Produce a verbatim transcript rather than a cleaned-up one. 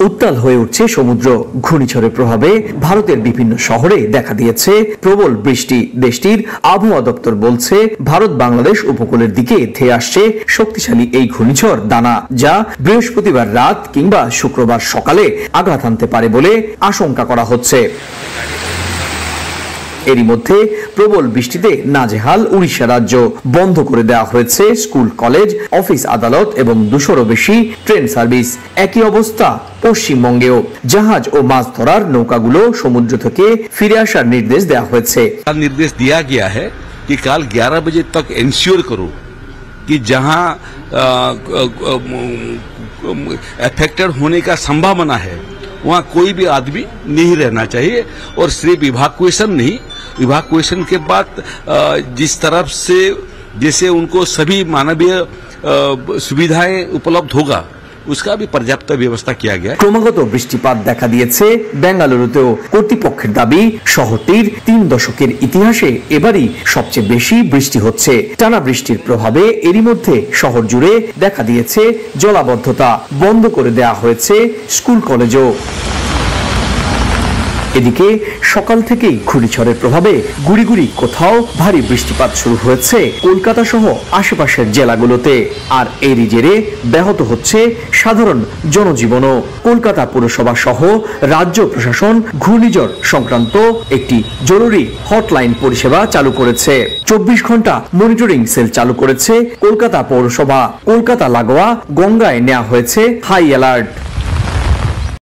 উত্তাল হয়ে উঠছে সমুদ্র। ঘূর্ণিঝড়ের প্রভাবে ভারতের বিভিন্ন শহরে দেখা দিয়েছে প্রবল বৃষ্টি। দেশটির আবহাওয়া দপ্তর বলছে, ভারত বাংলাদেশ উপকূলের দিকে ধেয়ে আসছে শক্তিশালী এই ঘূর্ণিঝড় দানা, যা বৃহস্পতিবার রাত কিংবা শুক্রবার সকালে আঘাত হানতে পারে বলে আশঙ্কা করা হচ্ছে। এরই মধ্যে প্রবল বৃষ্টিতে নাজেহাল উড়িষ্যা রাজ্য। বন্ধ করে দেওয়া হয়েছে স্কুল, কলেজ, অফিস, আদালত এবং দুশোরও বেশি ট্রেন সার্ভিস। একই অবস্থা পশ্চিমবঙ্গেও। জাহাজ ও মাছ ধরার নৌকাগুলো সমুদ্র থেকে ফিরে আসার নির্দেশ দেওয়া হয়েছে। निर्देश दिया गया है कि कल ग्यारह बजे तक इंश्योर करो कि जहां अफेक्टेड होने का संभावना है वहां कोई भी आदमी नहीं रहना चाहिए। और सिर्फ इवाकुएशन नहीं, इवाकुएशन के बाद जिस तरफ से जैसे उनको सभी मानवीय सुविधाएं उपलब्ध होगा उसका भी पर्याप्त व्यवस्था किया गया। ক্রমাগত বৃষ্টিপাত দেখা দিয়েছে বেঙ্গালুরুতেও। কর্তৃপক্ষের দাবি, শহরটির তিন দশকের ইতিহাসে এবারই সবচেয়ে বেশি বৃষ্টি হচ্ছে। টানা বৃষ্টির প্রভাবে এরই মধ্যে শহর জুড়ে দেখা দিয়েছে জলাবদ্ধতা। বন্ধ করে দেওয়া হয়েছে স্কুল, কলেজও। এদিকে সকাল থেকেই ঘূর্ণিঝড়ের প্রভাবে গুড়ি গুড়ি কোথাও ভারী বৃষ্টিপাত শুরু হয়েছে কলকাতা সহ আশেপাশের জেলাগুলোতে। আর এরই জেরে ব্যাহত হচ্ছে সাধারণ জনজীবনও। কলকাতা পুরসভা সহ রাজ্য প্রশাসন ঘূর্ণিঝড় সংক্রান্ত একটি জরুরি হটলাইন পরিষেবা চালু করেছে। চব্বিশ ঘন্টা মনিটরিং সেল চালু করেছে কলকাতা পৌরসভা। কলকাতা লাগোয়া গঙ্গায় নেওয়া হয়েছে হাই অ্যালার্ট।